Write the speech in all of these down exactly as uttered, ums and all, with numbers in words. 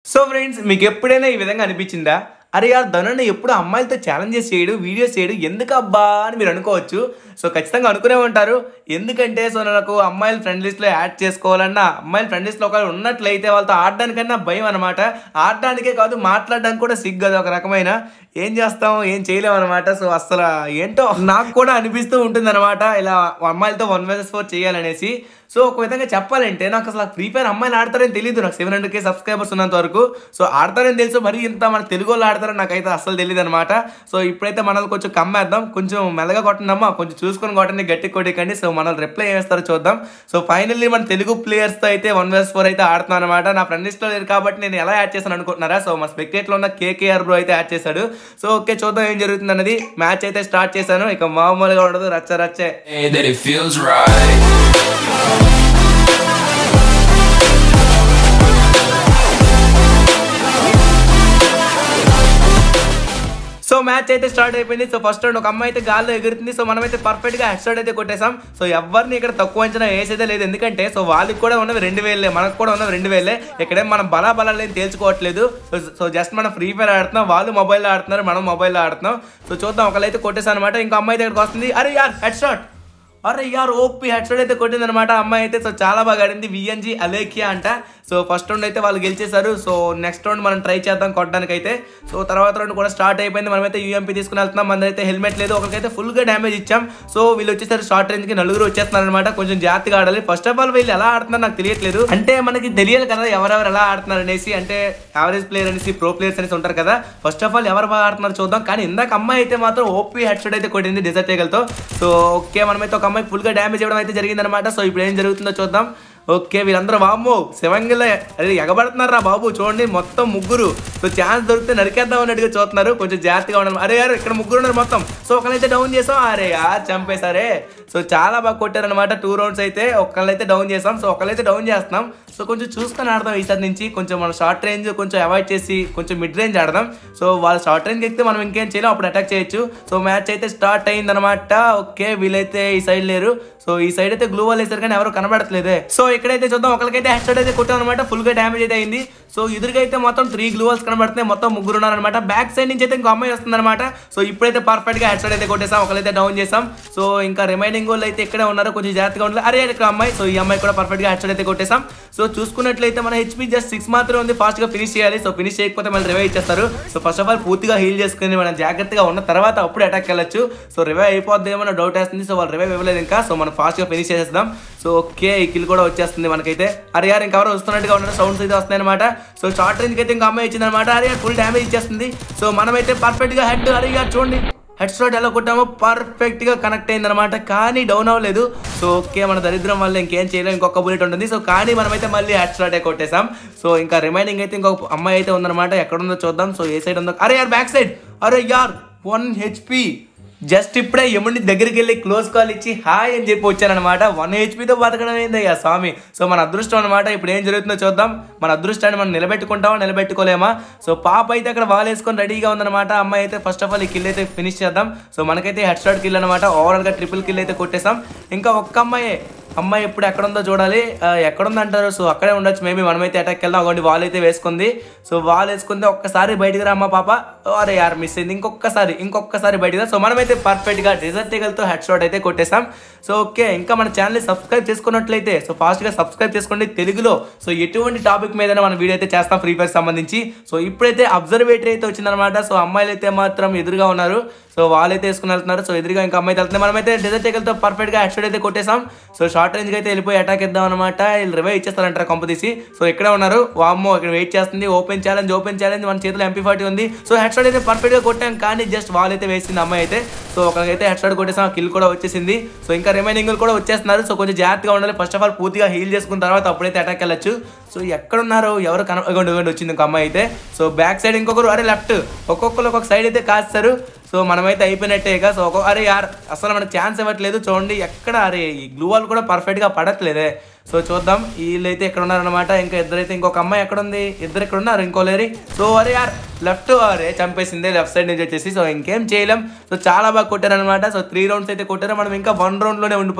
So friends మీకు ఎప్పుడైనా ఈ విధంగా అనిపించిందా? అరే యార్ ధనున్న ఎప్పుడు అమ్మాయిలతో ఛాలెంజెస్ చేయడు, వీడియోస్ చేయడు, ఎందుకు అబ్బా అని మీరు అనుకోవచ్చు. సో ఖచ్చితంగా అనుకునే ఉంటారు. ఎందుకంటే సో నాకు అమ్మాయిల ఫ్రెండ్ లిస్ట్లో యాడ్ చేసుకోవాలన్నా, అమ్మాయిల ఫ్రెండ్ లిస్ట్లో ఒకవేళ ఉన్నట్లయితే వాళ్ళతో ఆడడానికన్నా భయం అనమాట. ఆడడానికే కాదు, మాట్లాడడానికి కూడా సిగ్గు, అది ఒక రకమైన ఏం చేస్తాం, ఏం చేయలేము అనమాట. సో అసలు ఏంటో నాకు కూడా అనిపిస్తూ ఉంటుంది అనమాట, ఇలా అమ్మాయిలతో వన్ వర్సెస్ ఫోర్ చేయాలనేసి. సో ఒక విధంగా చెప్పాలంటే నాకు అసలు ఫ్రీ ఫైర్ అమ్మాయిలు ఆడతారని తెలియదు. నాకు సెవెన్ హండ్రెడ్ కే సబ్స్క్రైబర్స్ ఉన్నంత వరకు సో ఆడతారని తెలుసు, మరి ఇంత మన తెలుగు వాళ్ళు ఆడతారని నాకైతే అసలు తెలియదు అనమాట. సో ఇప్పుడైతే మనల్ని కొంచెం కమ్మేద్దాం, కొంచెం మెల్లగా కొట్టండమ్మా, కొంచెం చూసుకొని కొట్టండి, గట్టి కొట్టికండి. సో మనల్ని రిప్లై చేస్తారో చూద్దాం. సో ఫైనల్లీ మన తెలుగు ప్లేయర్స్తో అయితే వన్ వర్స్ ఫోర్ అయితే ఆడుతున్నాను అనమాట. నా ఫ్రెండ్ లిస్ట్లో లేదు కాబట్టి నేను ఎలా యాడ్ చేశాను అనుకుంటున్నారా? సో మా స్పెక్టేట్లో ఉన్న కేకేఆర్ బ్రో అయితే యాడ్ చేశాడు. సో ఓకే, చూద్దాం ఏం జరుగుతుంది అన్నది. మ్యాచ్ అయితే స్టార్ట్ చేశాను, ఇక మామూలుగా ఉండదు, రచ్చ రచ్చే. సో మ్యాచ్ అయితే స్టార్ట్ అయిపోయింది. సో ఫస్ట్ రౌండ్ ఒక అమ్మాయి అయితే గాల్లో ఎగురుతుంది. సో మనమైతే పర్ఫెక్ట్ గా హెడ్ షాట్ అయితే కొట్టేసాం. సో ఎవరిని ఇక్కడ తక్కువ అంచనా వేసేదే లేదు, ఎందుకంటే సో వాళ్ళకి కూడా ఉన్నవి రెండు వేలే, మనకు కూడా ఉన్నవి రెండు వేలే. ఇక్కడే మనం బలా బలాలు ఏం తేల్చుకోవట్లేదు. సో జస్ట్ మనం ఫ్రీ ఫైర్ ఆడుతున్నాం, వాళ్ళు మొబైల్లో ఆడుతున్నారు, మనం మొబైల్లో ఆడుతున్నాం. సో చూద్దాం, ఒకళ్ళైతే కొట్టేసాం అనమాట. ఇంకో అమ్మాయి దగ్గరకు వస్తుంది. అరే యార్ హెడ్ షాట్, అరే యార్ ఓపీ హెడ్ షాట్ అయితే కొట్టింది అనమాట అమ్మాయి అయితే. సో చాలా బాగా ఆడింది, విఎన్జీ అలేకియా అంట. సో ఫస్ట్ రౌండ్ అయితే వాళ్ళు గెలిచేశారు. సో నెక్స్ట్ రౌండ్ మనం ట్రై చేద్దాం కొట్టడానికి అయితే. సో తర్వాత రౌండ్ కూడా స్టార్ట్ అయిపోయింది. మనమైతే యూఎంపీ తీసుకుని వెళ్తున్నాం. మన అయితే హెల్మెట్ లేదు, ఒకరికైతే ఫుల్గా డ్యామేజ్ ఇచ్చాం. సో వీళ్ళు వచ్చేసరి షార్ట్ రేంజ్కి నలుగురు వచ్చేస్తున్నారు అనమాట. కొంచెం జాగ్రత్తగా ఆడాలి. ఫస్ట్ ఆఫ్ ఆల్ వీళ్ళు ఎలా ఆడుతున్నారు నాకు తెలియట్లేదు, అంటే మనకి తెలియాలి కదా ఎవరెవరు ఎలా ఆడుతున్నారు అనేసి. అంటే యావరేజ్ ప్లేయర్ అనేసి, ప్రో ప్లేయర్స్ అనేసి ఉంటారు కదా. ఫస్ట్ ఆఫ్ ఆల్ ఎవరు బాగా ఆడుతున్నారు చూద్దాం. కానీ ఇందాక అమ్మాయి అయితే మాత్రం ఓపీ హెడ్ షాట్ అయితే కొట్టింది డెజర్ట్ ఈగల్తో. సో ఓకే, మనమైతే ఒక అమ్మాయికి ఫుల్గా డ్యామేజ్ ఇవ్వడం అయితే జరిగింది అనమాట. సో ఇప్పుడు ఏం జరుగుతుందో చూద్దాం. ఓకే, వీళ్ళందరూ వామ్మో సెవెంగిల్ అది ఎగబడుతున్నారా బాబు, చూడండి మొత్తం ముగ్గురు. సో ఛాన్స్ దొరికితే నరికేద్దాం అన్నట్టుగా చూస్తున్నారు, కొంచెం జాగ్రత్తగా ఉండాలి. అరే యారు ఇక్కడ ముగ్గురు ఉన్నారు మొత్తం. సో ఒకళ్ళైతే డౌన్ చేసాం, అరే యార్ చంపేశారే. సో చాలా బాగా కొట్టారనమాట. టూ రౌండ్స్ అయితే ఒకళ్ళైతే డౌన్ చేసాం. సో ఒకళ్ళైతే డౌన్ చేస్తున్నాం. సో కొంచెం చూసుకొని ఆడదాం ఈసారి నుంచి. కొంచెం మన షార్ట్ రేంజ్ కొంచెం అవాయిడ్ చేసి కొంచెం మిడ్ రేంజ్ ఆడదాం. సో వాళ్ళు షార్ట్ రేంజ్ ఎక్కితే మనం ఇంకేం చేయలేం, అప్పుడు అటాక్ చేయొచ్చు. సో మ్యాచ్ అయితే స్టార్ట్ అయింది అనమాట. ఓకే, వీళ్ళైతే ఈ సైడ్ లేరు. సో ఈ సైడ్ అయితే గ్లూ వాల్ వేసారు కానీ ఎవరు కనబడట్లేదే. సో ఇక్కడైతే చూద్దాం, ఒకరికైతే హెడ్ షాట్ అయితే కొట్టాం అనమాట. ఫుల్ గా డ్యామేజ్ అయితే అయింది. సో ఎదురుగా అయితే మొత్తం త్రీ గ్లూ వాల్స్ కనబడుతున్నాయి, మొత్తం ముగ్గురు ఉన్నారనమాట. బ్యాక్ సైడ్ నుంచి అయితే ఇంకో అమ్మాయి వస్తుంది అనమాట. సో ఇప్పుడైతే పర్ఫెక్ట్ గా హెడ్ షాట్ అయితే కొట్టేసాం, ఒకరైతే డౌన్ చేసాం. సో ఇంకా రిమైనింగ్ వాళ్ళు అయితే ఇక్కడే ఉన్నారు, కొంచెం జాగ్రత్తగా ఉండాలి. అరే ఇక్కడ అమ్మాయి, సో ఈ అమ్మాయి కూడా పర్ఫెక్ట్ గా హెడ్ షాట్ అయితే కొట్టేసాం. సో చూసుకున్నట్లయితే మన హెచ్పీ జస్ట్ సిక్స్ మాత్రమే ఉంది, ఫాస్ట్ గా ఫినిష్ చేయాలి. సో ఫినిష్ చేయకపోతే మళ్ళీ రివైవ్ ఇచ్చేస్తారు. సో ఫస్ట్ ఆఫ్ ఆల్ పూర్తిగా హీల్ చేసుకుని మనం జాగ్రత్తగా ఉన్న తర్వాత అప్పుడు అటాక్ వెళ్ళొచ్చు. సో రివైవ్ అయిపోద్దేమో నా డౌట్ వేస్తుంది. సో వాళ్ళు రివైవ్ ఇవ్వలేదు ఇంకా. సో మనం ఫాస్ట్ గా ఫినిష్ చేసేద్దాం. సో ఓకే, ఈ కిల్ కూడా వచ్చేస్తుంది మనకైతే. అరే యార్ ఇంకెవరో వస్తున్నట్టుగా ఉన్నారు, సౌండ్స్ అయితే వస్తున్నాయి అనమాట. సో షార్ట్ రేంజ్ అయితే ఇంకా అమ్మాయి ఇచ్చింది అనమాట. అరే యార్ ఫుల్ డ్యామేజ్ ఇచ్చేస్తుంది. సో మనమైతే పర్ఫెక్ట్ గా హెడ్, అరే యార్ చూడండి హెడ్ షాట్ ఎలా కొట్టామో పర్ఫెక్ట్ గా కనెక్ట్ అయింది అనమాట, కానీ డౌన్ అవ్వలేదు. సో ఓకే, మన దరిద్రం వల్ల ఇంకేం చేయలేం, ఇంకొక బుల్లెట్ ఉంటుంది. సో కానీ మనమైతే మళ్ళీ హెడ్ షాట్ కొట్టేసాం. సో ఇంకా రిమైనింగ్ అయితే ఇంకొక అమ్మాయి అయితే ఉందన్నమాట. ఎక్కడ ఉందో చూద్దాం. సో ఏ సైడ్ ఉందో, అరే యార్ బ్యాక్ సైడ్, అరే యార్ వన్ హెచ్పి. జస్ట్ ఇప్పుడే ఎముడి దగ్గరికి వెళ్ళి క్లోజ్ కాల్ ఇచ్చి హాయ్ అని చెప్పి వచ్చానమాట. వన్ హెచ్పీతో బతకడం ఏందయ్యా స్వామి. సో మన అదృష్టం అనమాట. ఇప్పుడు ఏం జరుగుతుందో చూద్దాం. మన అదృష్టాన్ని మనం నిలబెట్టుకుంటామా నిలబెట్టుకోలేమా. సో పాప అయితే అక్కడ వాల్ వేసుకొని రెడీగా ఉందన్నమాట. అమ్మాయి అయితే ఫస్ట్ ఆఫ్ ఆల్ ఈ కిల్ అయితే ఫినిష్ చేద్దాం. సో మనకైతే హెడ్ షాట్ కిల్ అనమాట. ఓవరాల్ గా ట్రిపుల్ కిల్ అయితే కొట్టేసాం. ఇంకా ఒక్క అమ్మాయి అమ్మాయి ఎప్పుడు ఎక్కడ ఉందో చూడాలి. ఎక్కడుంది అంటారు, సో అక్కడే ఉండొచ్చు మేబీ. మనమైతే అటాక్ వెళ్దాం. ఒకటి వాల్ అయితే వేసుకుంది. సో వాల్ వేసుకుంది, ఒక్కసారి బయటికి రా అమ్మ పాప. అరే యార్ మిస్ అయింది, ఇంకొకసారి ఇంకొకసారి బయటికి రా. సో మనమైతే పర్ఫెక్ట్ గా డెజర్ట్ ఈగల్తో హెడ్ షాట్ అయితే కొట్టేసాం. సో ఓకే, ఇంకా మన ఛానల్ని సబ్స్క్రైబ్ చేసుకున్నట్లయితే సో ఫాస్ట్ గా సబ్స్క్రైబ్ చేసుకోండి తెలుగులో. సో ఎటువంటి టాపిక్ మీద మనం వీడియో అయితే చేస్తాం ఫ్రీ ఫైర్ సంబంధించి. సో ఇప్పుడైతే అబ్జర్వేటరీ అయితే వచ్చిందనమాట. సో అమ్మాయిలు అయితే మాత్రం ఎదురుగా ఉన్నారు. సో వాళ్ళైతే వేసుకుని వెళ్తున్నారు. సో ఎదురుగా ఇంకా అమ్మాయి వెళ్తుంది. మనమైతే డెజర్ట్ ఈగల్తో పర్ఫెక్ట్ గా హెడ్ షాట్ అయితే కొట్టేసాం. సో షార్ట్ రేంజ్ అయితే వెళ్ళిపోయి అటాక్ ఇద్దాం అనమాట. వీళ్ళు రివైవ్ ఇచ్చేస్తారంటారు కంపతీసి. సో ఇక్కడే ఉన్నారు. వామ్మో ఇక్కడ వెయిట్ చేస్తుంది. ఓపెన్ ఛాలెంజ్ ఓపెన్ ఛాలెంజ్ మన చేతిలో ఎంపీ ఫార్టీ ఉంది. సో హెడ్ షాట్ అయితే పర్ఫెక్ట్ గా కొట్టాం, కానీ జస్ట్ వాల్ అయితే వేసింది అమ్మాయి అయితే. సో ఒకరికైతే హెడ్ షాట్ కొట్టేసాం, కిల్ కూడా వచ్చేసింది. సో ఇంకా రిమైనింగ్ కూడా వచ్చేస్తున్నారు. సో కొంచెం జాగ్రత్తగా ఉండాలి. ఫస్ట్ ఆఫ్ ఆల్ పూర్తిగా హీల్ చేసుకున్న తర్వాత అప్పుడైతే అటాక్ వెళ్ళొచ్చు. సో ఎక్కడున్నారు ఎవరు కనపడకుండా వచ్చింది ఒక అమ్మాయి అయితే. సో బ్యాక్ సైడ్ ఇంకొకరు, అరే లెఫ్ట్, ఒక్కొక్కరు ఒక్కొక్క సైడ్ అయితే కాస్తారు. సో మనమైతే అయిపోయినట్టే ఇక. సో ఒక అరే యార్ అసలు మనకు ఛాన్స్ ఇవ్వట్లేదు. చూడండి ఎక్కడ, అరే ఈ గ్లూ వాల్ కూడా పర్ఫెక్ట్ గా పడట్లేదే. సో చూద్దాం, వీళ్ళైతే ఎక్కడ ఉన్నారనమాట. ఇంకా ఇద్దరైతే, ఇంకొక అమ్మాయి ఎక్కడ ఉంది, ఇద్దరు ఇక్కడ ఉన్నారు, ఇంకో లేరి. సో అరే యార్ లెఫ్ట్, అరే చంపేసింది లెఫ్ట్ సైడ్ నుంచి వచ్చేసి. సో ఇంకేం చేయలేం. సో చాలా బాగా కొట్టారనమాట. సో త్రీ రౌండ్స్ అయితే కొట్టారు, మనం ఇంకా వన్ రౌండ్ లోనే ఉండిపోయాం.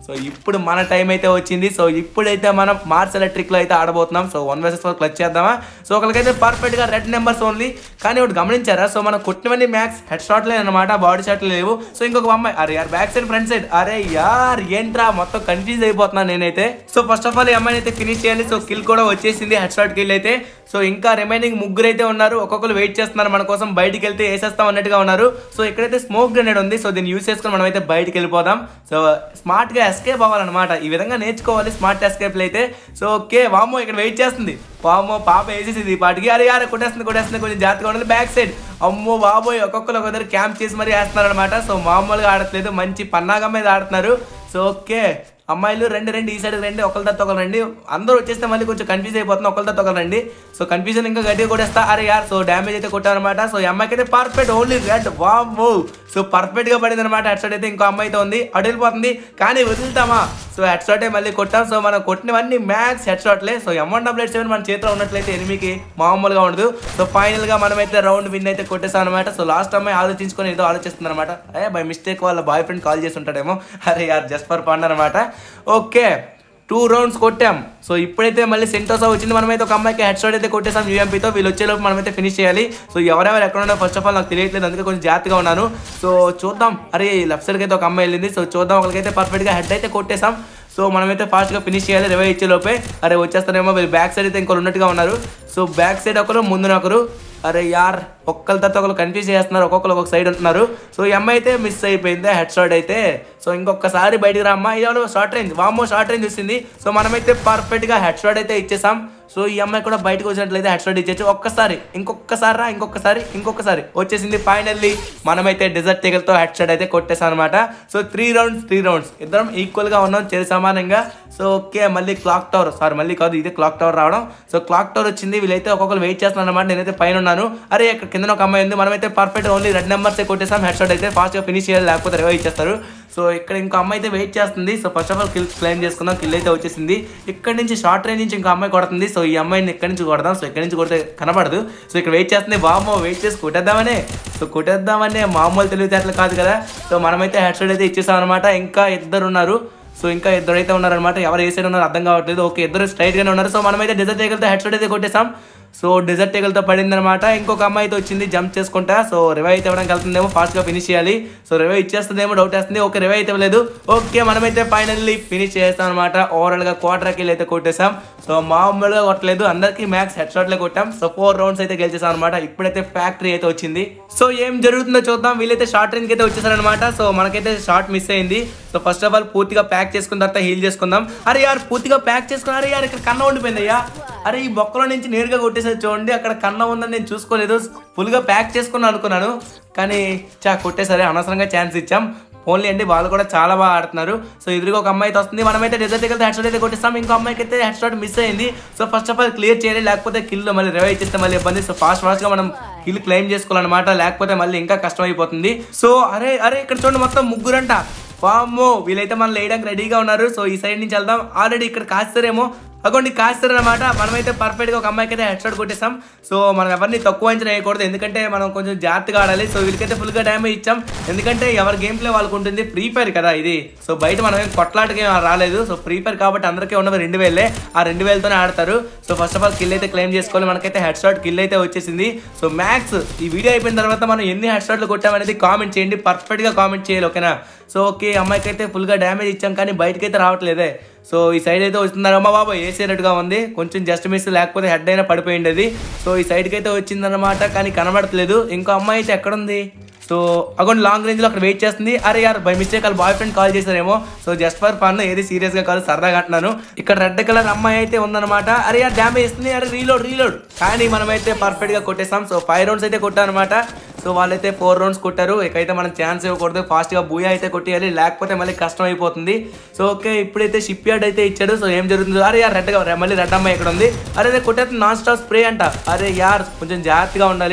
సో ఇప్పుడు మన టైం అయితే వచ్చింది. సో ఇప్పుడైతే మనం మార్స్ ఎలక్ట్రిక్లో అయితే ఆడబోతున్నాం. So one versus four clutch చేద్దామా. సో ఒకరికైతే పర్ఫెక్ట్గా రెడ్ నెంబర్స్ ఓన్లీ. కానీ ఒకటి గమనించారా, సో మనం కొట్టినవన్నీ మ్యాక్స్ హెడ్ షాట్లే అనమాట, బాడీ షాట్లు లేవు. సో ఇంకొక అమ్మాయి అరే యార్ బ్యాక్ సైడ్ ఫ్రంట్ సైడ్ అరే యార్ ఏంట్రా మొత్తం కన్ఫ్యూజ్ అయిపోతున్నాను నేనైతే. సో ఫస్ట్ ఆఫ్ ఆల్ ఈ అమ్మాయిని అయితే ఫినిష్ చేయాలి. సో కిల్ కూడా వచ్చేసింది, హెడ్ షాట్ కిల్ అయితే. సో ఇంకా రిమైనింగ్ ముగ్గురు అయితే ఉన్నారు, ఒక్కొక్కరు వెయిట్ చేస్తున్నారు మన కోసం, బయటికి వెళ్తే వేసేస్తాం అన్నట్టుగా ఉన్నారు. సో ఇక్కడైతే స్మోక్ గ్రెనేడ్ ఉంది. సో దీన్ని యూస్ చేసుకుని మనం అయితే బయటికి వెళ్ళిపోదాం. సో స్మార్ట్ గా ఎస్కేప్ అవ్వాలన్నమాట, ఈ విధంగా నేర్చుకోవాలి స్మార్ట్ ఎస్కేప్ అయితే. సో ఓకే వామో ఇక్కడ వెయిట్ చేస్తుంది, వామో పాప వేసేసింది ఈ పాటికి. అరే యారే కొట్టేస్తుంది కొట్టేస్తుంది, కొంచెం జాగ్రత్తగా ఉండాలి. బ్యాక్ సైడ్ అమ్మో బాబోయ్ ఒక్కొక్కరు ఒక్కొక్కరు క్యాంప్ చేసి మరీ వేస్తున్నారు అనమాట. సో మామూలుగా ఆడట్లేదు, మంచి పన్నాగం మీద ఆడుతున్నారు. సో ఓకే అమ్మాయిలు రెండు రెండు ఈ సైడ్ రండి, ఒకరి తర్వాత ఒకరు రండి. అందరూ వచ్చేస్తే మళ్ళీ కొంచెం కన్ఫ్యూజ్ అయిపోతుంది, ఒకరి తర్వాత ఒకరు రండి. సో కన్ఫ్యూజన్ ఇంకా గట్టిగా కొట్టేస్తా. అరే యార్ సో డ్యామేజ్ అయితే కొట్టారనమాట. సో ఈ అమ్మాయికి అయితే పర్ఫెక్ట్ ఓన్లీ రెడ్ వామ్మో. సో పర్ఫెక్ట్ గా పడింది అనమాట. హెడ్ షాట్ అయితే ఇంకో అమ్మాయి అయితే ఉంది, అటు వెళ్ళిపోతుంది కానీ వదులుతామా. సో హెడ్ షాటే మళ్ళీ కొట్టాం. సో మనం కొట్టినవన్నీ మ్యాక్స్ హెడ్ షాట్లే. So M one double eight seven మన చేతిలో ఉన్నట్లయితే ఎనిమికి మామూలుగా ఉండదు. సో ఫైనల్ గా మనం అయితే రౌండ్ విన్ అయితే కొట్టేసాం అనమాట. సో లాస్ట్ అమ్మాయి ఆలోచించుకొని ఏదో ఆలోచిస్తుంది అనమాట. అయ్యా బై మిస్టేక్ వాళ్ళ బాయ్ ఫ్రెండ్ కాల్ చేసి ఉంటాడేమో. అరే యార్ జస్ట్ ఫర్ ఫన్ అనమాట. ఓకే టూ రౌండ్స్ కొట్టాం. సో ఇప్పుడైతే మళ్ళీ సెంటోసా వచ్చింది, మనమైతే ఒక అమ్మాయికి హెడ్ షాట్ అయితే కొట్టేసాం యూఎంపీతో. వీళ్ళు వచ్చేలోపు మనమైతే ఫినిష్ చేయాలి. సో ఎవరెవరు ఎక్కడ ఉన్నారో ఫస్ట్ ఆఫ్ ఆల్ నాకు తెలియట్లేదు, అందుకే కొంచెం జాగ్రత్తగా ఉన్నాను. సో చూద్దాం. అరే లెఫ్ట్ సైడ్కి అయితే ఒక అమ్మాయి వెళ్ళింది. సో చూద్దాం, ఒకరికైతే పర్ఫెక్ట్గా హెడ్ అయితే కొట్టేసాం. సో మనమైతే ఫాస్ట్గా ఫినిష్ చేయాలి రివై ఇచ్చే లోపే. అరే వచ్చేస్తారేమో, వీళ్ళు బ్యాక్ సైడ్ అయితే ఇంకొకరు ఉన్నట్టుగా ఉన్నారు. సో బ్యాక్ సైడ్ ఒకరు ముందున ఒకరు. అరే యార్ ఒక్కరి తర్వాత ఒకరు కన్ఫ్యూజ్ చేస్తున్నారు, ఒక్కొక్కరు ఒక్కొక్క సైడ్ ఉంటున్నారు. సో ఈ అమ్మాయి అయితే మిస్ అయిపోయింది హెడ్ షాట్ అయితే. సో ఇంకొకసారి బయటికి రా అమ్మా. ఇది షార్ట్ రేంజ్ వామో షార్ట్ రేంజ్ వచ్చింది. సో మనమైతే పర్ఫెక్ట్గా హెడ్ షాట్ అయితే ఇచ్చేసాం. సో ఈ అమ్మాయి కూడా బయటకు వచ్చినట్లయితే హెడ్ షాట్ ఇచ్చేచ్చు. ఒక్కసారి ఇంకొకసారి రా ఇంకొకసారి ఇంకొకసారి వచ్చేసింది. ఫైనల్లీ మనమైతే డెజర్ట్ టేగల్తో హెడ్ షాట్ అయితే కొట్టేసాం అనమాట. So three rounds three rounds ఇద్దరం ఈక్వల్గా ఉన్నాం, చేరి సమానంగా. సో ఓకే మళ్ళీ క్లాక్ టవర్ సారీ మళ్ళీ కాదు ఇదే క్లాక్ టవర్ రావడం. సో క్లాక్ టవర్ వచ్చింది, వీళ్ళైతే ఒక్కొక్కరు వెయిట్ చేస్తున్నారు అనమాట. నేనైతే పైన ఉన్నాను. అరే ఇక్కడ కింద ఒక అమ్మాయి ఉంది, మనమైతే పర్ఫెక్ట్ ఓన్లీ రెడ్ నెంబర్స్ కొట్టేసాం. హెడ్ షాట్ అయితే ఫాస్ట్గా ఫినిష్ చేయాలి, లేకపోతే రివైవ్ ఇచ్చేస్తారు. సో ఇక్కడ ఇంకో అమ్మాయి అయితే వెయిట్ చేస్తుంది. So first of all kill claim చేసుకుందాం. కిల్ అయితే వచ్చేసింది. ఇక్కడ నుంచి షార్ట్ రేంజ్ నుంచి ఇంకో అమ్మాయి కొడుతుంది. సో ఈ అమ్మాయిని ఇక్కడ నుంచి కొడదాం. సో ఇక్కడ నుంచి కొడితే కనపడదు. సో ఇక్కడ వెయిట్ చేస్తుంది, వామో వెయిట్ చేసి కొట్టేద్దామనే. సో కొట్టేద్దామనే మామూలు తెలివితేటలు కాదు కదా. సో మనమైతే హెడ్ షాట్ అయితే ఇచ్చేసాం అనమాట. ఇంకా ఇద్దరు ఉన్నారు. సో ఇంకా ఇద్దరు అయితే ఉన్నారనమాట, ఎవరు ఏ సైడ్ ఉన్నారో అర్థం కావట్లేదు. ఓకే ఇద్దరు స్ట్రైట్ గానే ఉన్నారు. సో మనమైతే డెజర్ట్ టేగల్తో హెడ్ షాట్ అయితే కొట్టేసాం. సో డెజర్ట్ టేగల్తో పడింది అనమాట. ఇంకొక అమ్మాయి అయితే వచ్చింది జంప్ చేసుకుంటా. సో రివైవ్ అయితే ఇవ్వడానికి వెళ్తుందేమో, ఫాస్ట్గా ఫినిష్ చేయాలి. సో రివైవ్ ఇచ్చేస్తుందేమో డౌట్ వేస్తుంది. ఓకే రివైవ్ అయితే ఇవ్వలేదు. ఓకే మనమైతే ఫైనల్లీ ఫినిష్ చేస్తాం అనమాట. ఓవరాల్గా క్వార్టర్ కిల్ అయితే కొట్టేసాం. సో మామూలుగా కొట్టలేదు, అందరికీ మ్యాక్స్ హెడ్ షాట్లే కొట్టాం. సో ఫోర్ రౌండ్స్ అయితే గెలిచేసాం అనమాట. ఇప్పుడైతే ఫ్యాక్టరీ అయితే వచ్చింది. సో ఏం జరుగుతుందో చూద్దాం. వీళ్ళైతే షార్ట్ రేంజ్కి అయితే వచ్చేసారనమాట. సో మనకైతే షార్ట్ మిస్ అయింది. సో ఫస్ట్ ఆఫ్ ఆల్ పూర్తిగా ప్యాక్ చేసుకున్న తర్వాత హీల్ చేసుకుందాం. అరే యార్ పూర్తిగా ప్యాక్ చేసుకున్నా. అరే యార్ ఇక్కడ కన్న ఉండిపోయింది అయ్యా. అరే ఈ బొక్కలో నుంచి నేరుగా కొట్టేసారి చూడండి, అక్కడ కన్న ఉందని నేను చూసుకోలేదు. ఫుల్గా ప్యాక్ చేసుకున్నాను అనుకున్నాను, కానీ చా కొట్టేసరి అనవసరంగా ఛాన్స్ ఇచ్చాం. ఓన్లీ అండి వాళ్ళు కూడా చాలా బాగా ఆడుతున్నారు. సో ఎదురుగా ఒక అమ్మాయి అయితే వస్తుంది, మనమైతే డెజర్ట్ అయితే హెడ్ షాట్ అయితే కొట్టిస్తాం. ఇంకో అమ్మాయికి అయితే హెడ్ షాట్ మిస్ అయింది. So first of all clear చేయాలి, లేకపోతే కిల్ మళ్ళీ రివైవ్ చేస్తే మళ్ళీ ఇబ్బంది. సో ఫాస్ట్ ఫాస్ట్గా మనం కిల్ క్లెయిమ్ చేసుకోవాలన్నమాట, లేకపోతే మళ్ళీ ఇంకా కష్టం అయిపోతుంది. సో అరే అరే ఇక్కడ చూడండి మొత్తం ముగ్గురంట. వామ్మో వీళ్ళైతే మనం వేయడానికి రెడీగా ఉన్నారు. సో ఈ సైడ్ నుంచి వెళ్దాం. ఆల్రెడీ ఇక్కడ కాస్తారేమో, అగోండి కాస్తారు అనమాట. మనమైతే పర్ఫెక్ట్గా ఒక అమ్మాయికి అయితే హెడ్ షాట్ కొట్టేసాం. సో మనం ఎవరిని తక్కువ అంచనా వేయకూడదు, ఎందుకంటే మనం కొంచెం జాగ్రత్తగా ఆడాలి. సో వీళ్ళకైతే ఫుల్గా డ్యామేజ్ ఇచ్చాం, ఎందుకంటే ఎవరి గేమ్ ప్లే వాళ్ళకు ఉంటుంది. ఫ్రీ ఫైర్ కదా ఇది, సో బయట మనం ఏం కొట్లాటకి రాలేదు. సో ఫ్రీ ఫైర్ కాబట్టి అందరికీ ఉన్నవి రెండు వేలే, ఆ రెండు వేలతోనే ఆడతారు. So first of all kill అయితే క్లెయిమ్ చేసుకోవాలి. మనకైతే హెడ్ షాట్ కిల్ అయితే వచ్చేసింది. సో మ్యాక్స్ ఈ వీడియో అయిపోయిన తర్వాత మనం ఎన్ని హెడ్ షాట్లు కొట్టామనేది కామెంట్ చేయండి, పర్ఫెక్ట్గా కామెంట్ చేయాలి ఓకేనా. సో ఓకే అమ్మాయికి అయితే ఫుల్గా డ్యామేజ్ ఇచ్చాం, కానీ బయటకి అయితే రావట్లేదే. సో ఈ సైడ్ అయితే వస్తున్నారు. అమ్మ బాబా వేసేటట్టుగా ఉంది, కొంచెం జస్ట్ మిస్, లేకపోతే హెడ్ అయినా పడిపోయింది. సో ఈ సైడ్కి అయితే వచ్చిందనమాట, కానీ కనబడట్లేదు. ఇంకో అమ్మాయి అయితే ఎక్కడుంది? సో అకౌంట్ లాంగ్ రేంజ్లో అక్కడ వెయిట్ చేస్తుంది. అరే యార్ బై మిస్టేక్ వాళ్ళ బాయ్ ఫ్రెండ్ కాల్ చేశారేమో. సో జస్ట్ ఫర్ ఫన్, ఏది సీరియస్గా కాదు, సరదాగా అంటున్నాను. ఇక్కడ రెడ్ కలర్ అమ్మాయి అయితే ఉందన్నమాట. అరే యార్ డ్యామేజ్ ఇస్తుంది. అరే రీలోడ్ రీలోడ్, కానీ మనమైతే పర్ఫెక్ట్గా కొట్టేస్తాం. సో ఫైవ్ రౌండ్స్ అయితే కొట్టాం అనమాట. సో వాళ్ళైతే ఫోర్ రౌండ్స్ కొట్టారు. ఇకైతే మనం ఛాన్స్ ఇవ్వకూడదు, ఫాస్ట్గా బూయా అయితే కొట్టేయాలి, లేకపోతే మళ్ళీ కష్టం అయిపోతుంది. సో ఓకే ఇప్పుడైతే షిప్ యార్డ్ అయితే ఇచ్చాడు. సో ఏం జరుగుతుందో, అరే యార్ రెడ్గా మళ్ళీ రెడ్ అమ్మాయి ఇక్కడ ఉంది. అరే కొట్టేస్తే నాన్ స్టాప్ స్ప్రే అంట. అరే యార్ కొంచెం జాగ్రత్తగా ఉండాలి.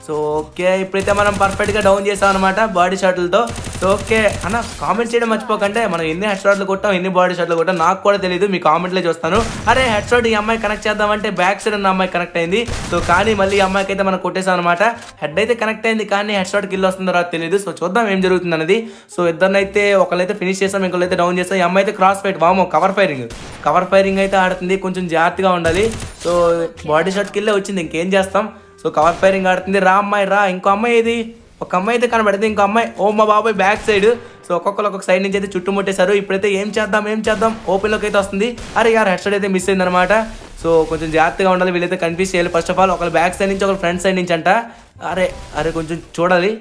సో ఓకే, ఇప్పుడైతే మనం పర్ఫెక్ట్గా డౌన్ చేసాం అనమాట బాడీ షాట్లతో. సో ఓకే అన్న, కామెంట్ చేయడం మర్చిపోకంటే మనం ఎన్ని హెడ్ షాట్లు కొట్టాం, ఎన్ని బాడీ షాట్లు కొట్టాం నాకు కూడా తెలియదు, మీ కామెంట్లే చూస్తాను. అరే హెడ్ షాట్ ఈ అమ్మాయి కనెక్ట్ చేద్దామంటే బ్యాక్ సైడ్ ఉన్న అమ్మాయి కనెక్ట్ అయింది. సో కానీ మళ్ళీ ఈ అమ్మాయికి అయితే మనం కొట్టేసాం అనమాట. హెడ్ అయితే కనెక్ట్ అయింది కానీ హెడ్ షాట్ కిల్ వస్తుందో రాదు తెలియదు. సో చూద్దాం ఏం జరుగుతుంది అనేది. సో ఇద్దరినైతే ఒకళ్ళైతే ఫినిష్ చేసాం, ఇంకొకళ్ళైతే డౌన్ చేస్తాం. ఈ అమ్మాయి అయితే క్రాస్ ఫైట్, వామో కవర్ ఫైరింగ్ కవర్ ఫైరింగ్ అయితే ఆడుతుంది, కొంచెం జాగ్రత్తగా ఉండాలి. సో బాడీ షాట్ కిల్లే వచ్చింది, ఇంకేం చేస్తాం. సో కవర్ ఫైరింగ్ ఆడుతుంది. రా అమ్మాయి రా, ఇంకో అమ్మాయి ఏది, ఒక అమ్మాయి అయితే కనబడుతుంది, ఇంకో అమ్మాయి ఓ మా బాబాయ్ బ్యాక్ సైడ్. సో ఒక్కొక్కరు ఒక్కొక్క సైడ్ నుంచి అయితే చుట్టుముట్టేశారు. ఇప్పుడైతే ఏం చేద్దాం ఏం చేద్దాం ఓపెన్లోకి అయితే వస్తుంది. అరే యార్ హెడ్ షాట్ అయితే మిస్ అయింది అనమాట. సో కొంచెం జాగ్రత్తగా ఉండాలి, వీళ్ళైతే కన్ఫ్యూజ్ చేయాలి. ఫస్ట్ ఆఫ్ ఆల్ ఒకళ్ళు బ్యాక్ సైడ్ నుంచి, ఒకళ్ళు ఫ్రంట్ సైడ్ నుంచి అంట. అరే అరే కొంచెం చూడాలి,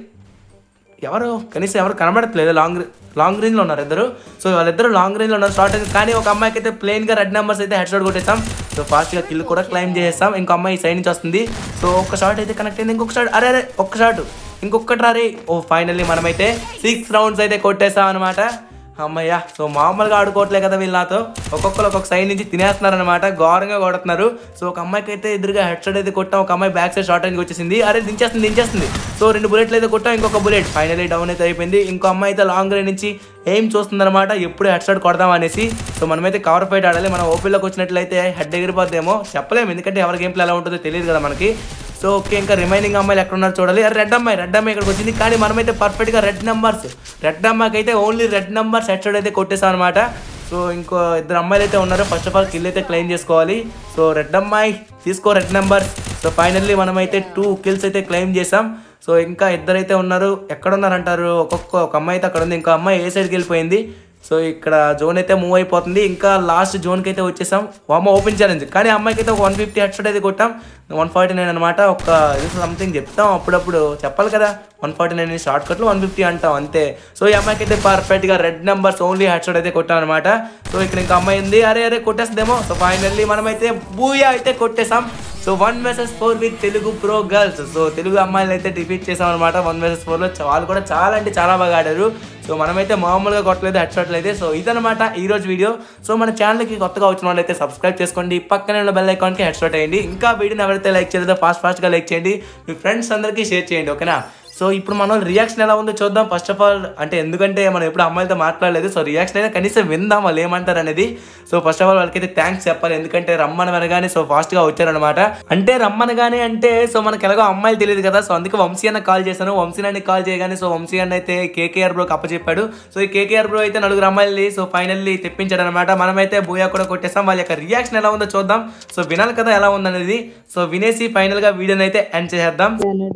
ఎవరు కనీసం ఎవరు కనబడట్లేదు. లాంగ్ లాంగ్ రేంజ్లో ఉన్నారు ఇద్దరు. సో వాళ్ళిద్దరు లాంగ్ రేంజ్లో ఉన్నారు షార్ట్. కానీ ఒక అమ్మాయికి అయితే ప్లెయిన్గా రెడ్ నెంబర్స్ అయితే హెడ్ షాట్ కొట్టేస్తాం. సో ఫాస్ట్గా కిల్ కూడా క్లైమ్ చేసేస్తాం. ఇంకో అమ్మాయి సైడ్ నుంచి వస్తుంది. సో ఒక షాట్ అయితే కనెక్ట్ అయింది, ఇంకొక షాట్, అరే అరే ఒక్క షాట్, ఇంకొకటి రారే. ఓ ఫైనల్లీ మనమైతే సిక్స్ రౌండ్స్ అయితే కొట్టేస్తాం అనమాట. అమ్మయ్య. సో మామూలుగా ఆడుకోవట్లే కదా వీళ్ళు నాతో, ఒక్కొక్కరు ఒక్కొక్క సైడ్ నుంచి తినేస్తున్నారు అనమాట, ఘోరంగా కొడుతున్నారు. సో ఒక అమ్మాయికి అయితే ఎదురుగా హెడ్ షాట్ అయితే కొట్టాం, ఒక అమ్మాయి బ్యాక్ సైడ్ షార్ట్ రేంజ్కి వచ్చేసింది. అరే దించేస్తుంది దించేస్తుంది. సో రెండు బుల్లెట్లు అయితే కొట్టాం, ఇంకొక బుల్లెట్ ఫైనల్లీ డౌన్ అయితే అయిపోయింది. ఇంకో అమ్మాయి అయితే లాంగ్ రేంజ్ నుంచి ఏం చూస్తుంది అనమాట, ఎప్పుడు హెడ్ షాట్ కొడదాం అనేసి. సో మనమైతే కవర్ ఫైట్ ఆడాలి. మనం ఓపీలోకి వచ్చినట్లయితే హెడ్ ఎగిరిపోద్దేమో చెప్పలేము, ఎందుకంటే ఎవరి గేమ్ ప్లే ఎలా ఉంటుందో తెలియదు కదా మనకి. సో ఓకే, ఇంకా రిమైనింగ్ అమ్మాయిలు ఎక్కడ ఉన్నారు చూడాలి. రెడ్ అమ్మాయి రెడ్ అమ్మాయి ఇక్కడికి వచ్చింది. కానీ మనమైతే పర్ఫెక్ట్గా రెడ్ నెంబర్స్, రెడ్ అమ్మాయికి అయితే only red numbers head shot అయితే కొట్టేసాం అనమాట. సో ఇంకో ఇద్దరు అమ్మాయిలు అయితే ఉన్నారు. ఫస్ట్ ఆఫ్ ఆల్ కిల్ అయితే క్లెయిమ్ చేసుకోవాలి. సో రెడ్ అమ్మాయి తీసుకో రెడ్ నెంబర్స్. సో ఫైనల్లీ మనమైతే టూ కిల్స్ అయితే క్లెయిమ్ చేసాం. సో ఇంకా ఇద్దరైతే ఉన్నారు, ఎక్కడ ఉన్నారంటారు, ఒక్కొక్క ఒక అమ్మాయి అయితే అక్కడ ఉంది, ఇంకో అమ్మాయి ఏ సైడ్కి వెళ్ళిపోయింది. సో ఇక్కడ జోన్ అయితే మూవ్ అయిపోతుంది, ఇంకా లాస్ట్ జోన్కి అయితే వచ్చేసాం. వామ ఓపెన్ ఛాలెంజ్. కానీ అమ్మాయికి అయితే ఒక వన్ ఫిఫ్టీ హెడ్ షాట్ అయితే కొట్టాం, వన్ ఫార్టీ నైన్ అనమాట. ఒక సంథింగ్ చెప్తాం అప్పుడప్పుడు, చెప్పాలి కదా, వన్ ఫార్టీ నైన్ షార్ట్ కట్లు వన్ ఫిఫ్టీ అంటాం అంతే. సో ఈ అమ్మాయికి అయితే పర్ఫెక్ట్గా red numbers only head shot అయితే కొట్టాం అనమాట. సో ఇక్కడ ఇంకా అమ్మాయి ఉంది, అరే అరే కొట్టేస్తుందేమో. సో ఫైనల్లీ మనమైతే బూయా అయితే కొట్టేసాం. So one versus four with Telugu pro girls. So Telugu అమ్మాయిలు అయితే డిఫీట్ చేసాం అనమాట వన్ వర్సెస్ ఫోర్లో. వాళ్ళు కూడా చాలా అంటే చాలా బాగా ఆడారు. సో మనమైతే మామూలుగా కొట్టలేదు హెడ్ షాట్లు అయితే. సో ఇదనమాట ఈరోజు వీడియో. సో మన ఛానల్కి కొత్తగా వచ్చిన వాళ్ళు అయితే సబ్స్క్రైబ్ చేసుకోండి, పక్కనే ఉన్న బెల్ ఐకాన్కి హెడ్ షాట్ అయ్యండి. ఇంకా వీడియోని ఎవరైతే లైక్ చేయలేదో ఫాస్ట్ ఫాస్ట్గా లైక్ చేయండి, మీ ఫ్రెండ్స్ అందరికీ షేర్ చేయండి, ఓకేనా. సో ఇప్పుడు మనం రియాక్షన్ ఎలా ఉందో చూద్దాం. ఫస్ట్ ఆఫ్ ఆల్ అంటే ఎందుకంటే మనం ఎప్పుడు అమ్మాయిలతో మాట్లాడలేదు. సో రియాక్షన్ అయితే కనీసం విందాం వాళ్ళు ఏమంటారు అనేది. సో ఫస్ట్ ఆఫ్ ఆల్ వాళ్ళకైతే థ్యాంక్స్ చెప్పాలి, ఎందుకంటే రమ్మని అనగానే సో ఫాస్ట్గా వచ్చారనమాట. అంటే రమ్మనగానే అంటే సో మనకి ఎలాగో అమ్మాయిలు తెలియదు కదా. సో అందుకే వంశీ అన్న కాల్ చేశాను. వంశీ అన్న కాల్ చేయగానే సో వంశీ అన్న అయితే కేకేఆర్ బ్రోకి అప్పచెప్పాడు. సో ఈ కేకేఆర్ బ్రో అయితే నలుగురు అమ్మాయిల్ని సో ఫైనల్లీ తెప్పించాడు అనమాట. మనమైతే బూయా కూడా కొట్టేస్తాం. వాళ్ళ యొక్క రియాక్షన్ ఎలా ఉందో చూద్దాం. సో వినాలి కదా ఎలా ఉందనేది. సో వినేసి ఫైనల్గా వీడియోని అయితే ఎండ్ చేసేద్దాం.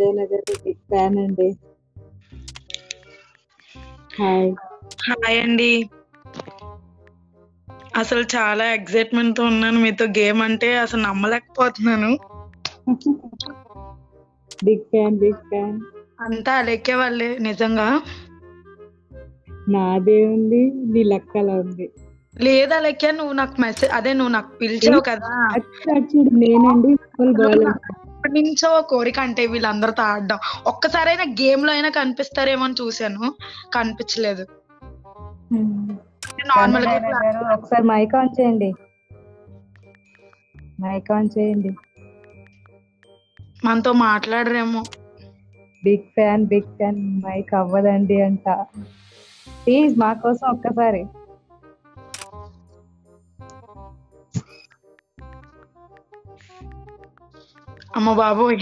హాయ్ హాయ్ అండి. అసలు చాలా ఎక్సైట్మెంట్ తో ఉన్నాను, మీతో గేమ్ అంటే అసలు నమ్మలేకపోతున్నాను. బిగ్ ఫ్యాన్ బిగ్ ఫ్యాన్ అంతా అలెక్కే వాళ్ళే నిజంగా. నాదే ఉంది, నీ లెక్కలా ఉంది. లేదా లెక్క నువ్వు నాకు మెసేజ్, అదే నువ్వు నాకు పిలిచావు కదా, చూడు నేనండి ఎప్పటి నుంచో కోరిక అంటే వీళ్ళందరితో ఆడడం. ఒక్కసారైనా గేమ్ లో అయినా కనిపిస్తారేమో అని చూసాను, కనిపించలేదు. నార్మల్ గా ఒకసారి మైక్ ఆన్ చేయండి, మైక్ ఆన్ చేయండి. మనతో మాట్లాడరేమో. Big fan big fan mic అవ్వదండి అంట. ప్లీజ్ మా కోసం ఒక్కసారి. అమ్మ బాబోయ్,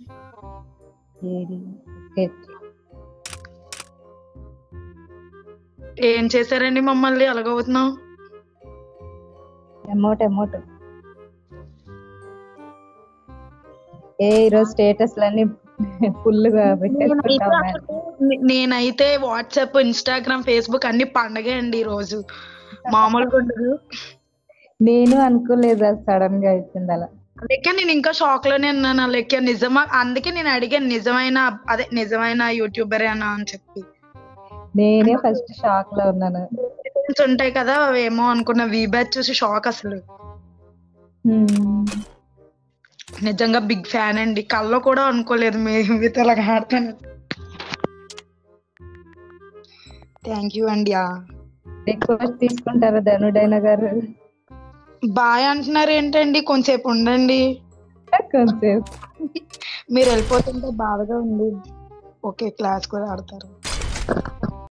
ఏం చేశారండి మమ్మల్ని అలాగవుతున్నావు? ఎమోట్ ఎమోట్ ఏ ఈరోజు స్టేటస్ లన్నీ ఫుల్ గా నేనైతే వాట్సాప్, ఇన్స్టాగ్రామ్, ఫేస్బుక్ అన్ని పండగే అండి ఈ రోజు, మామూలుగా ఉండదు. నేను అనుకోలేదు సడన్ గా అయిపోయింది అలా. లెక్క నేను ఇంకా షాక్ లోనే ఉన్నాను. లెక్క నిజమా, అందుకే నేను అడిగాను నిజమైన అదే నిజమైన యూట్యూబర్ అనా అని చెప్పి. నేనే ఫస్ట్ షాక్ లో ఉన్నాను. ఉంటాయి కదా ఏమో అనుకున్న, వీ బ్యాచ్ చూసి షాక్ అసలు. నిజంగా బిగ్ ఫ్యాన్ అండి, కల్లో కూడా అనుకోలేదు మీతో అలాగ ఆడతాను. థ్యాంక్ యూ అండి. రిక్వెస్ట్ తీసుకుంటారా ధనుడైన గారు? బాయ్ అంటున్నారు ఏంటండి, కొంచెంసేపు ఉండండి. కొంచెంసేపు మీరు వెళ్ళిపోతుంటే బాధగా ఉంది. ఓకే క్లాస్ కూడా ఆడతారు.